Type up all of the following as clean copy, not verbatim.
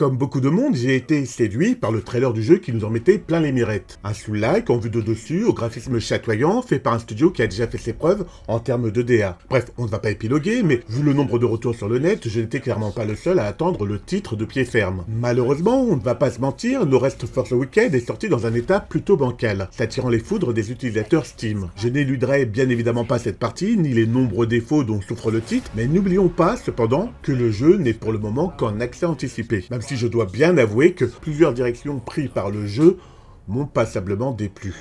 Comme beaucoup de monde, j'ai été séduit par le trailer du jeu qui nous en mettait plein les mirettes. Un sous-like en vue de dessus, au graphisme chatoyant, fait par un studio qui a déjà fait ses preuves en termes de DA. Bref, on ne va pas épiloguer, mais vu le nombre de retours sur le net, je n'étais clairement pas le seul à attendre le titre de pied ferme. Malheureusement, on ne va pas se mentir, No Rest for the Wicked est sorti dans un état plutôt bancal, s'attirant les foudres des utilisateurs Steam. Je n'éluderai bien évidemment pas cette partie, ni les nombreux défauts dont souffre le titre, mais n'oublions pas, cependant, que le jeu n'est pour le moment qu'en accès anticipé. Même si je dois bien avouer que plusieurs directions prises par le jeu m'ont passablement déplu.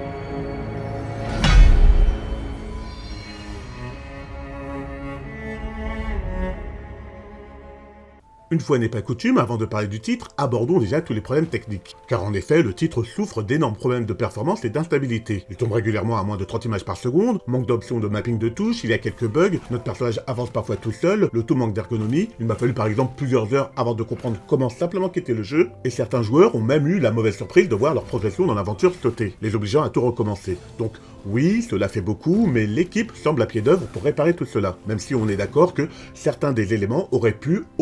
Une fois n'est pas coutume, avant de parler du titre, abordons déjà tous les problèmes techniques. Car en effet, le titre souffre d'énormes problèmes de performance et d'instabilité. Il tombe régulièrement à moins de 30 images par seconde, manque d'options de mapping de touches, il y a quelques bugs, notre personnage avance parfois tout seul, le tout manque d'ergonomie, il m'a fallu par exemple plusieurs heures avant de comprendre comment simplement quitter le jeu, et certains joueurs ont même eu la mauvaise surprise de voir leur progression dans l'aventure sauter, les obligeant à tout recommencer. Donc oui, cela fait beaucoup, mais l'équipe semble à pied d'œuvre pour réparer tout cela, même si on est d'accord que certains des éléments auraient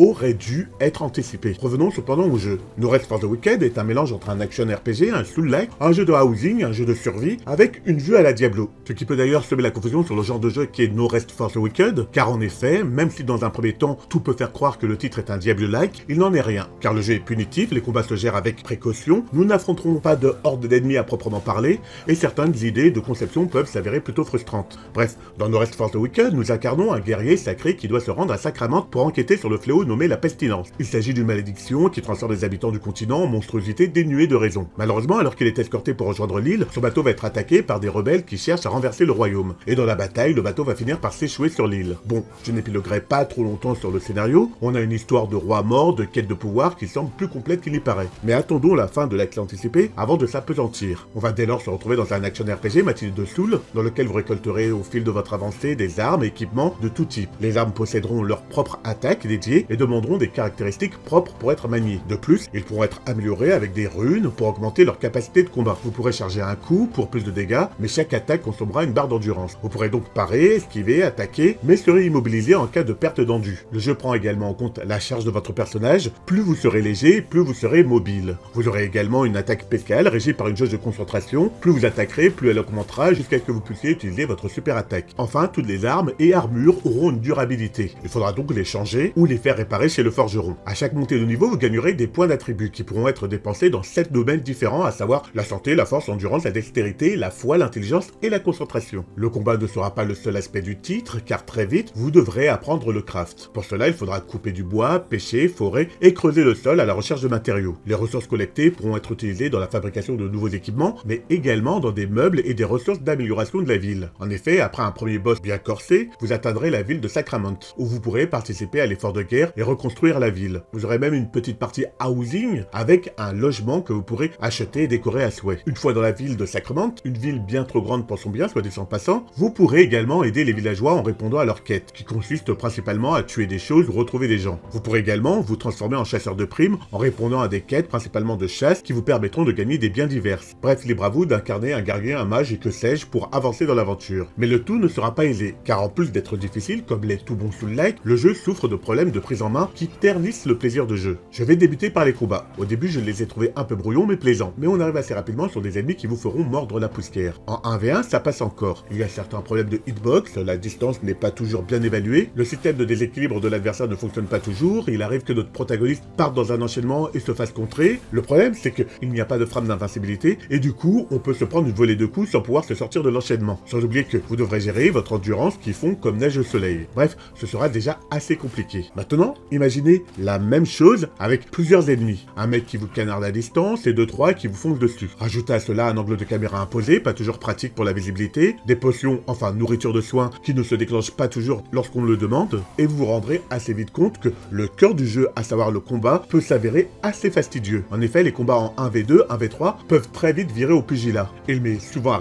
dû être anticipés. Revenons cependant au jeu. No Rest for the Wicked est un mélange entre un action RPG, un soul-like, un jeu de housing, un jeu de survie, avec une vue à la Diablo. Ce qui peut d'ailleurs semer la confusion sur le genre de jeu qui est No Rest for the Wicked, car en effet, même si dans un premier temps, tout peut faire croire que le titre est un Diablo-like, il n'en est rien. Car le jeu est punitif, les combats se gèrent avec précaution, nous n'affronterons pas de horde d'ennemis à proprement parler, et certaines idées de conception peuvent s'avérer plutôt frustrantes. Bref, dans No Rest for the Wicked, nous incarnons un guerrier sacré qui doit se rendre à Sacramento pour enquêter sur le fléau nommé la pestilence. Il s'agit d'une malédiction qui transforme les habitants du continent en monstruosités dénuées de raison. Malheureusement, alors qu'il est escorté pour rejoindre l'île, son bateau va être attaqué par des rebelles qui cherchent à renverser le royaume. Et dans la bataille, le bateau va finir par s'échouer sur l'île. Bon, je n'épiloguerai pas trop longtemps sur le scénario, on a une histoire de roi mort, de quête de pouvoir qui semble plus complète qu'il y paraît. Mais attendons la fin de l'accès anticipé avant de s'apesantir. On va dès lors se retrouver dans un action RPG matinée de Soul, dans lequel vous récolterez au fil de votre avancée des armes et équipements de tout type. Les armes posséderont leur propre attaque dédiée et demanderont des caractéristiques propres pour être maniés. De plus, ils pourront être améliorés avec des runes pour augmenter leur capacité de combat. Vous pourrez charger un coup pour plus de dégâts, mais chaque attaque consommera une barre d'endurance. Vous pourrez donc parer, esquiver, attaquer, mais serez immobilisé en cas de perte d'endu. Le jeu prend également en compte la charge de votre personnage. Plus vous serez léger, plus vous serez mobile. Vous aurez également une attaque spéciale régie par une jauge de concentration. Plus vous attaquerez, plus elle augmentera jusqu'à ce que vous puissiez utiliser votre super attaque. Enfin, toutes les armes et armures auront une durabilité. Il faudra donc les changer ou les faire réparer chez le forgeron. À chaque montée de niveau, vous gagnerez des points d'attributs qui pourront être dépensés dans 7 domaines différents, à savoir la santé, la force, l'endurance, la dextérité, la foi, l'intelligence et la concentration. Le combat ne sera pas le seul aspect du titre, car très vite, vous devrez apprendre le craft. Pour cela, il faudra couper du bois, pêcher, forer et creuser le sol à la recherche de matériaux. Les ressources collectées pourront être utilisées dans la fabrication de nouveaux équipements, mais également dans des meubles et des ressources d'amélioration de la ville. En effet, après un premier boss bien corsé, vous atteindrez la ville de Sacramento, où vous pourrez participer à l'effort de guerre et reconstruire la ville. Vous aurez même une petite partie housing avec un logement que vous pourrez acheter et décorer à souhait. Une fois dans la ville de Sacramento, une ville bien trop grande pour son bien, soit dit en passant, vous pourrez également aider les villageois en répondant à leur quête, qui consiste principalement à tuer des choses ou retrouver des gens. Vous pourrez également vous transformer en chasseur de primes en répondant à des quêtes principalement de chasse qui vous permettront de gagner des biens divers. Bref, libre à vous d'incarner un guerrier, un mage et que sais-je pour avancer dans l'aventure. Mais le tout ne sera pas aisé, car en plus d'être difficile, comme les tout bons soul-like, le jeu souffre de problèmes de prise en main qui ternissent le plaisir de jeu. Je vais débuter par les combats. Au début, je les ai trouvés un peu brouillons mais plaisants, mais on arrive assez rapidement sur des ennemis qui vous feront mordre la poussière. En 1v1, ça passe encore. Il y a certains problèmes de hitbox, la distance n'est pas toujours bien évaluée, le système de déséquilibre de l'adversaire ne fonctionne pas toujours, il arrive que notre protagoniste parte dans un enchaînement et se fasse contrer. Le problème, c'est qu'il n'y a pas de frame d'invincibilité, et du coup, on peut se prendre une volée de coups sans pouvoir se sortir de l'enchaînement. Sans oublier que vous devrez gérer votre endurance qui fond comme neige au soleil. Bref, ce sera déjà assez compliqué. Maintenant, imaginez la même chose avec plusieurs ennemis. Un mec qui vous canarde à distance et 2-3 qui vous foncent dessus. Rajoutez à cela un angle de caméra imposé, pas toujours pratique pour la visibilité, des potions, enfin nourriture de soins, qui ne se déclenchent pas toujours lorsqu'on le demande, et vous vous rendrez assez vite compte que le cœur du jeu, à savoir le combat, peut s'avérer assez fastidieux. En effet, les combats en 1v2, 1v3 peuvent très vite virer au pugilat. Il m'est souvent arrivé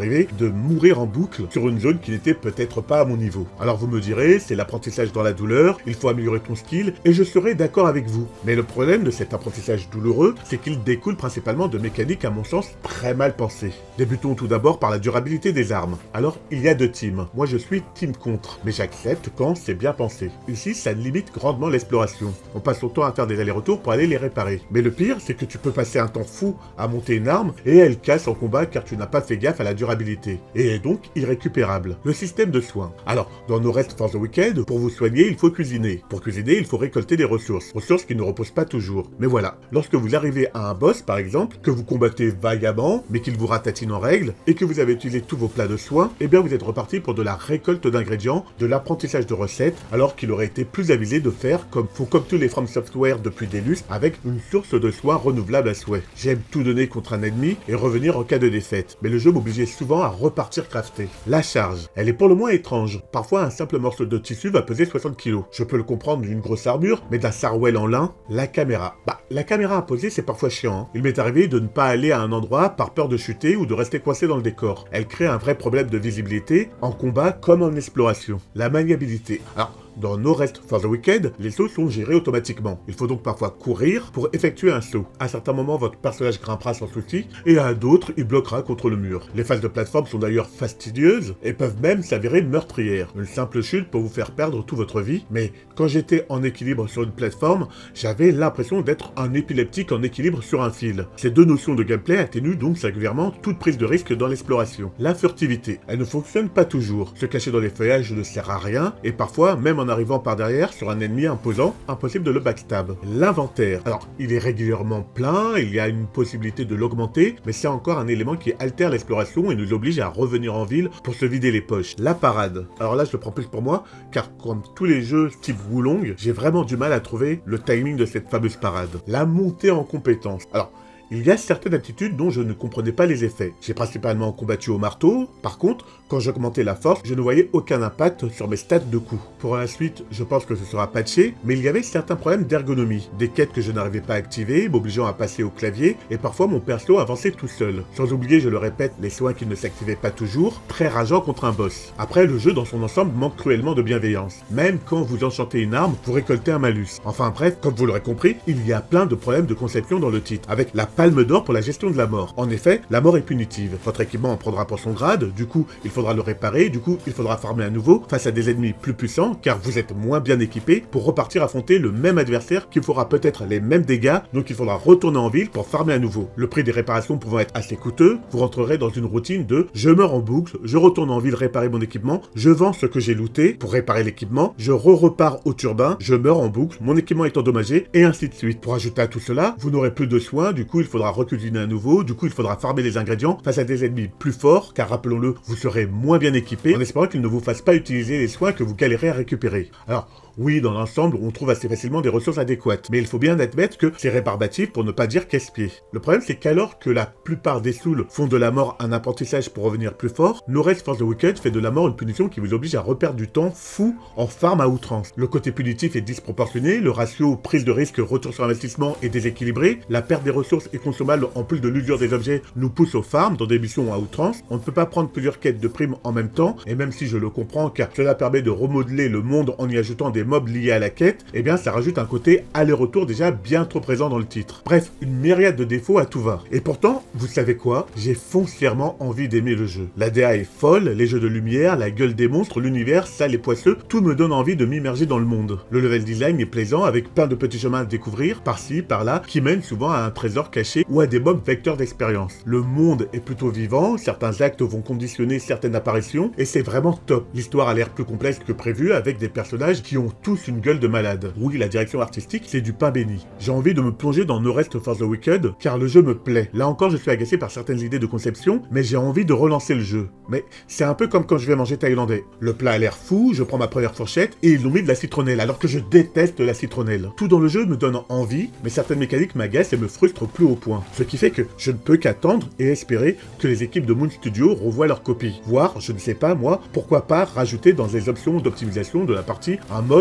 de mourir en boucle sur une zone qui n'était peut-être pas à mon niveau. Alors vous me direz, c'est l'apprentissage dans la douleur, il faut améliorer ton skill, et je serai d'accord avec vous. Mais le problème de cet apprentissage douloureux, c'est qu'il découle principalement de mécaniques à mon sens très mal pensées. Débutons tout d'abord par la durabilité des armes. Alors, il y a deux teams. Moi je suis team contre, mais j'accepte quand c'est bien pensé. Ici, ça limite grandement l'exploration. On passe son temps à faire des allers-retours pour aller les réparer. Mais le pire, c'est que tu peux passer un temps fou à monter une arme, et elle casse en combat car tu n'as pas fait gaffe à la durabilité, et est donc irrécupérable. Le système de soins. Alors, dans No Rest for the Wicked, pour vous soigner, il faut cuisiner. Pour cuisiner, il faut récolter des ressources qui ne reposent pas toujours. Mais voilà, lorsque vous arrivez à un boss, par exemple, que vous combattez vaillamment, mais qu'il vous ratatine en règle, et que vous avez utilisé tous vos plats de soins, eh bien vous êtes reparti pour de la récolte d'ingrédients, de l'apprentissage de recettes, alors qu'il aurait été plus avisé de faire comme tous les From Software depuis Deluxe, avec une source de soins renouvelable à souhait. J'aime tout donner contre un ennemi et revenir en cas de défaite, mais le jeu m'obligeait souvent à repartir crafter. La charge, elle est pour le moins étrange. Parfois un simple morceau de tissu va peser 60 kg. Je peux le comprendre d'une grosse armure, mais d'un sarwell en lin, la caméra. La caméra imposée c'est parfois chiant. Hein. Il m'est arrivé de ne pas aller à un endroit par peur de chuter ou de rester coincé dans le décor. Elle crée un vrai problème de visibilité, en combat comme en exploration. La maniabilité. Alors, dans No Rest for the Wicked, les sauts sont gérés automatiquement. Il faut donc parfois courir pour effectuer un saut. À certains moments, votre personnage grimpera sans souci, et à d'autres, il bloquera contre le mur. Les phases de plateforme sont d'ailleurs fastidieuses, et peuvent même s'avérer meurtrières. Une simple chute peut vous faire perdre toute votre vie, mais quand j'étais en équilibre sur une plateforme, j'avais l'impression d'être un épileptique en équilibre sur un fil. Ces deux notions de gameplay atténuent donc singulièrement toute prise de risque dans l'exploration. La furtivité, elle ne fonctionne pas toujours. Se cacher dans les feuillages ne sert à rien, et parfois, même en arrivant par derrière sur un ennemi imposant, impossible de le backstab. L'inventaire. Alors, il est régulièrement plein, il y a une possibilité de l'augmenter, mais c'est encore un élément qui altère l'exploration et nous oblige à revenir en ville pour se vider les poches. La parade. Alors là, je le prends plus pour moi, car comme tous les jeux type Wulong, j'ai vraiment du mal à trouver le timing de cette fameuse parade. La montée en compétences. Alors, il y a certaines aptitudes dont je ne comprenais pas les effets. J'ai principalement combattu au marteau, par contre, quand j'augmentais la force, je ne voyais aucun impact sur mes stats de coup. Pour la suite, je pense que ce sera patché, mais il y avait certains problèmes d'ergonomie. Des quêtes que je n'arrivais pas à activer, m'obligeant à passer au clavier, et parfois mon perso avançait tout seul. Sans oublier, je le répète, les soins qui ne s'activaient pas toujours, très rageant contre un boss. Après, le jeu dans son ensemble manque cruellement de bienveillance. Même quand vous enchantez une arme, vous récoltez un malus. Enfin bref, comme vous l'aurez compris, il y a plein de problèmes de conception dans le titre, avec la palme d'or pour la gestion de la mort. En effet, la mort est punitive. Votre équipement en prendra pour son grade, du coup, il faudra le réparer, du coup, il faudra farmer à nouveau face à des ennemis plus puissants, car vous êtes moins bien équipé pour repartir affronter le même adversaire qui fera peut-être les mêmes dégâts, donc il faudra retourner en ville pour farmer à nouveau. Le prix des réparations pouvant être assez coûteux, vous rentrerez dans une routine de je meurs en boucle, je retourne en ville réparer mon équipement, je vends ce que j'ai looté pour réparer l'équipement, je repars au turbin, je meurs en boucle, mon équipement est endommagé, et ainsi de suite. Pour ajouter à tout cela, vous n'aurez plus de soins, du coup il faudra recuisiner à nouveau, du coup il faudra farmer les ingrédients face à des ennemis plus forts, car rappelons-le, vous serez moins bien équipé, en espérant qu'ils ne vous fassent pas utiliser les soins que vous galérez à récupérer. Alors, oui, dans l'ensemble, on trouve assez facilement des ressources adéquates, mais il faut bien admettre que c'est rébarbatif pour ne pas dire casse-pied. Le problème, c'est qu'alors que la plupart des souls font de la mort un apprentissage pour revenir plus fort, No Rest for the Wicked fait de la mort une punition qui vous oblige à reperdre du temps fou en farm à outrance. Le côté punitif est disproportionné, le ratio prise de risque retour sur investissement est déséquilibré, la perte des ressources est consommable en plus de l'usure des objets nous pousse au farm dans des missions à outrance, on ne peut pas prendre plusieurs quêtes de primes en même temps, et même si je le comprends car cela permet de remodeler le monde en y ajoutant des mobs liés à la quête, eh bien ça rajoute un côté aller-retour déjà bien trop présent dans le titre. Bref, une myriade de défauts à tout va. Et pourtant, vous savez quoi? J'ai foncièrement envie d'aimer le jeu. La DA est folle, les jeux de lumière, la gueule des monstres, l'univers, sale et poisseux, tout me donne envie de m'immerger dans le monde. Le level design est plaisant avec plein de petits chemins à découvrir, par-ci, par-là, qui mènent souvent à un trésor caché ou à des mobs vecteurs d'expérience. Le monde est plutôt vivant, certains actes vont conditionner certaines apparitions, et c'est vraiment top. L'histoire a l'air plus complexe que prévu avec des personnages qui ont tous une gueule de malade. Oui, la direction artistique, c'est du pain béni. J'ai envie de me plonger dans No Rest for the Wicked, car le jeu me plaît. Là encore, je suis agacé par certaines idées de conception, mais j'ai envie de relancer le jeu. Mais c'est un peu comme quand je vais manger thaïlandais. Le plat a l'air fou, je prends ma première fourchette, et ils ont mis de la citronnelle, alors que je déteste la citronnelle. Tout dans le jeu me donne envie, mais certaines mécaniques m'agacent et me frustrent plus au point. Ce qui fait que je ne peux qu'attendre et espérer que les équipes de Moon Studio revoient leur copie. Voire, je ne sais pas moi, pourquoi pas rajouter dans les options d'optimisation de la partie un mode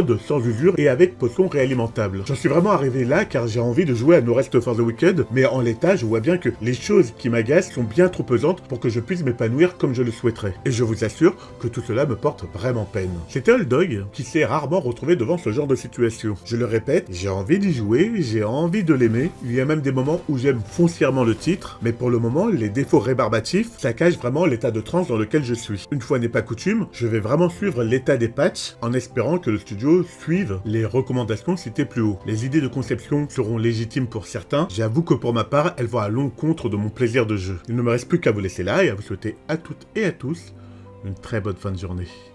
mode sans usure et avec potions réalimentables. J'en suis vraiment arrivé là car j'ai envie de jouer à No Rest for the Wicked, mais en l'état, je vois bien que les choses qui m'agacent sont bien trop pesantes pour que je puisse m'épanouir comme je le souhaiterais. Et je vous assure que tout cela me porte vraiment peine. C'est Oldog qui s'est rarement retrouvé devant ce genre de situation. Je le répète, j'ai envie d'y jouer, j'ai envie de l'aimer. Il y a même des moments où j'aime foncièrement le titre, mais pour le moment, les défauts rébarbatifs, ça cache vraiment l'état de transe dans lequel je suis. Une fois n'est pas coutume, je vais vraiment suivre l'état des patchs en espérant que le studio suive les recommandations citées plus haut. Les idées de conception seront légitimes pour certains, j'avoue que pour ma part, elles vont à l'encontre de mon plaisir de jeu. Il ne me reste plus qu'à vous laisser là et à vous souhaiter à toutes et à tous une très bonne fin de journée.